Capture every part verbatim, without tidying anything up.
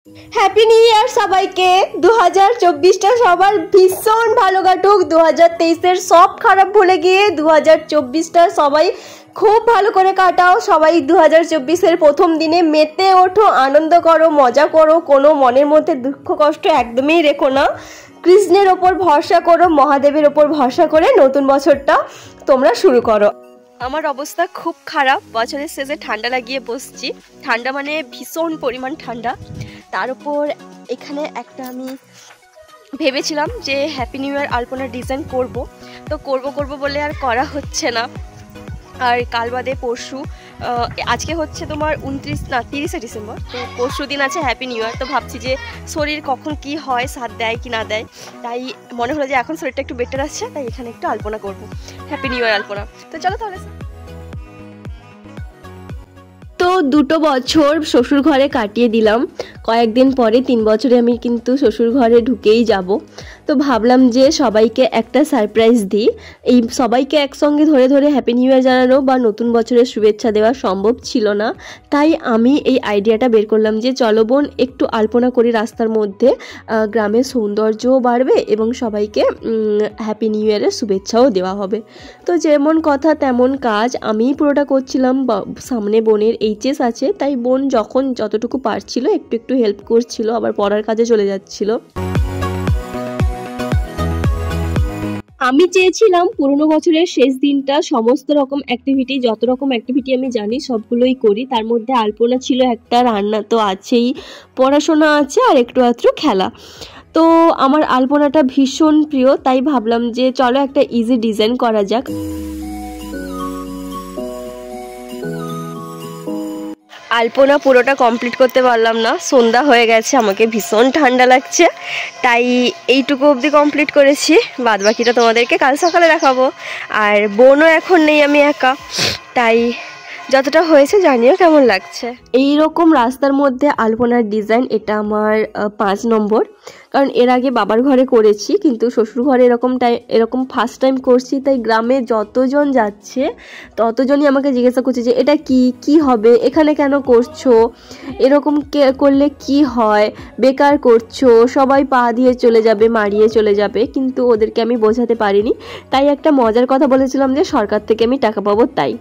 Happy new ইয়ার সবাইকে। দু হাজার চব্বিশটা সবার ভীষণ ভালো কাটুক। দু হাজার তেইশের সব খারাপ ভুলে গিয়ে দু হাজার চব্বিশটা সবাই খুব ভালো করে কাটাও। সবাই দু হাজার চব্বিশের প্রথম দিনে মেতে ওঠো, আনন্দ করো, মজা করো, কোনো মনের মধ্যে দুঃখ কষ্ট একদমই রেখো না। কৃষ্ণের ওপর ভরসা করো, মহাদেবের ওপর ভরসা করে নতুন বছরটা তোমরা শুরু করো। আমার অবস্থা খুব খারাপ, বছরের শেষে ঠান্ডা লাগিয়ে বসছি। ঠান্ডা মানে ভীষণ পরিমাণ ঠান্ডা। তার উপর এখানে একটা আমি ভেবেছিলাম যে হ্যাপি নিউ ইয়ার আলপনার ডিজাইন করব, তো করব করব বলে আর করা হচ্ছে না। আর কাল বাদে পরশু, আজকে হচ্ছে তোমার উনত্রিশ না তিরিশে ডিসেম্বর, তো পরশু দিন আছে হ্যাপি নিউ ইয়ার। তো ভাবছি যে শরীর কখন কি হয়, সাথ দেয় কি না দেয়, তাই মনে হলো যে এখন শরীরটা একটু বেটার আছে, তাই এখানে একটু আলপনা করব, হ্যাপি নিউ ইয়ার আলপনা। তো চলো তাহলে। তো দুটো বছর শ্বশুর ঘরে কাটিয়ে দিলাম, কয়েকদিন পরে তিন বছরে আমি কিন্তু শ্বশুর ঘরে ঢুকেই যাব। তো ভাবলাম যে সবাইকে একটা সারপ্রাইজ দিই। এই সবাইকে একসঙ্গে ধরে ধরে হ্যাপি নিউ ইয়ার জানানো বা নতুন বছরের শুভেচ্ছা দেওয়া সম্ভব ছিল না, তাই আমি এই আইডিয়াটা বের করলাম যে চলো বোন একটু আলপনা করি রাস্তার মধ্যে, গ্রামের সৌন্দর্যও বাড়বে এবং সবাইকে হ্যাপি নিউ ইয়ারের শুভেচ্ছাও দেওয়া হবে। তো যেমন কথা তেমন কাজ, আমিই পুরোটা করছিলাম। সামনে বোনের এইচএস আছে, তাই বোন যখন যতটুকু পারছিল একটু একটু হেল্প করছিল, আবার পড়ার কাজে চলে যাচ্ছিল। আমি চেয়েছিলাম পুরোনো বছরের শেষ দিনটা সমস্ত রকম অ্যাক্টিভিটি, যত রকম অ্যাক্টিভিটি আমি জানি সবগুলোই করি। তার মধ্যে আলপনা ছিল একটা, রান্না তো আছেই, পড়াশোনা আছে আর একটু আধটু খেলা। তো আমার আলপনাটা ভীষণ প্রিয়, তাই ভাবলাম যে চলো একটা ইজি ডিজাইন করা যাক। আলপনা পুরোটা কমপ্লিট করতে পারলাম না, সন্ধ্যা হয়ে গেছে, আমাকে ভীষণ ঠান্ডা লাগছে, তাই এইটুকু অবধি কমপ্লিট করেছি। বাদ বাকিটা তোমাদেরকে কাল সকালে দেখাবো। আর বোনও এখন নেই, আমি একা, তাই যতটা হয়েছে জানিও কেমন লাগছে। এই রকম রাস্তার মধ্যে আলপনার ডিজাইন এটা আমার পাঁচ নম্বর, কারণ এর আগে বাবার ঘরে করেছি, কিন্তু শ্বশুর ঘরে এরকম টাইম এরকম ফার্স্ট টাইম করছি। তাই গ্রামে যতজন যাচ্ছে ততজনই আমাকে জিজ্ঞাসা করছে যে এটা কি কি হবে, এখানে কেন করছো, এরকম করলে কি হয়, বেকার করছো, সবাই পা দিয়ে চলে যাবে, মারিয়ে চলে যাবে। কিন্তু ওদেরকে আমি বোঝাতে পারিনি, তাই একটা মজার কথা বলেছিলাম যে সরকার থেকে আমি টাকা পাবো। তাই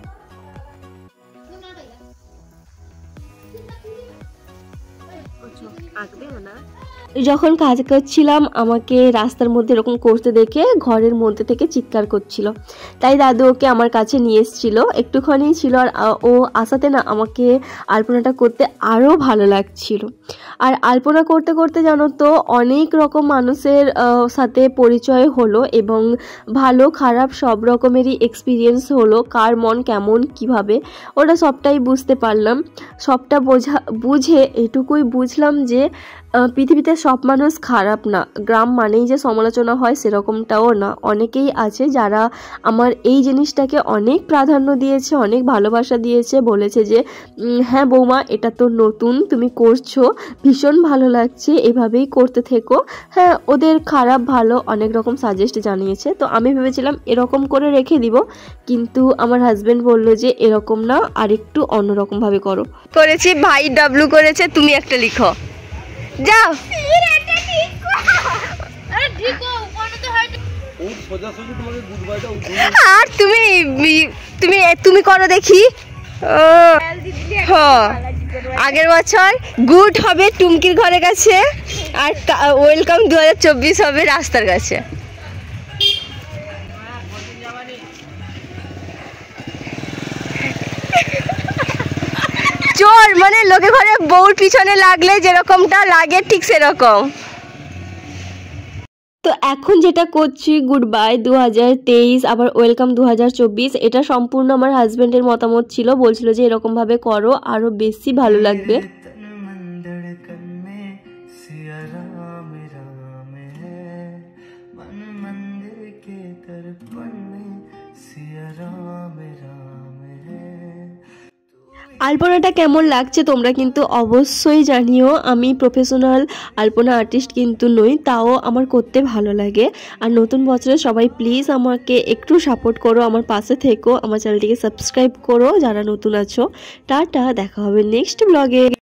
যখন কাজ করছিলাম আমাকে রাস্তার মধ্যে এরকম করতে দেখে ঘরের মধ্যে থেকে চিৎকার করছিল, তাই দাদু ওকে আমার কাছে নিয়ে এসেছিল, একটুখানি ছিল। আর ও আসাতে না আমাকে আলপনাটা করতে আরও ভালো লাগছিল। আর আলপনা করতে করতে জানো তো অনেক রকম মানুষের সাথে পরিচয় হলো এবং ভালো খারাপ সব রকমেরই এক্সপিরিয়েন্স হলো, কার মন কেমন কিভাবে, ওটা সবটাই বুঝতে পারলাম। সবটা বোঝা বুঝে এটুকুই বুঝলাম যে পৃথিবীতে সব মানুষ খারাপ না, গ্রাম মানেই যে সমালোচনা হয় সেরকমটাও না। অনেকেই আছে যারা আমার এই জিনিসটাকে অনেক প্রাধান্য দিয়েছে, অনেক ভালোবাসা দিয়েছে, বলেছে যে হ্যাঁ বৌমা এটা তো নতুন, তুমি করছো, ভীষণ ভালো লাগছে, এভাবেই করতে থেকো। হ্যাঁ, ওদের খারাপ ভালো অনেক রকম সাজেস্ট জানিয়েছে। তো আমি ভেবেছিলাম এরকম করে রেখে দিব, কিন্তু আমার হাজবেন্ড বললো যে এরকম না, আরেকটু অন্যরকমভাবে করো। করেছি ভাই ডাবলু করেছে, তুমি একটা লিখো যাও। আর তুমি তুমি তুমি করো দেখি। আগের বছর গুড হবে টুমকির ঘরের কাছে, আর ওয়েলকাম দু হাজার চব্বিশ হবে রাস্তার কাছে। চোর মানে লোকে ঘরে বউর পিছনে লাগলে যেরকমটা লাগে ঠিক সেরকম। তো এখন যেটা করছি গুড বাই দু হাজার তেইশ, আবার ওয়েলকাম দু হাজার চব্বিশ, এটা সম্পূর্ণ আমার হাজবেন্ডের মতামত ছিল। বলছিল যে এরকম ভাবে করো আরো বেশি ভালো লাগবে। আলপনাটা কেমন লাগছে তোমরা কিন্তু অবশ্যই জানিও। আমি প্রফেশনাল আলপনা আর্টিস্ট কিন্তু নই, তাও আমার করতে ভালো লাগে। আর নতুন বছরে সবাই প্লিজ আমাকে একটু সাপোর্ট করো, আমার পাশে থেকো, আমার চ্যানেলটিকে সাবস্ক্রাইব করো যারা নতুন আছো। টাটা, দেখা হবে নেক্সট ব্লগে।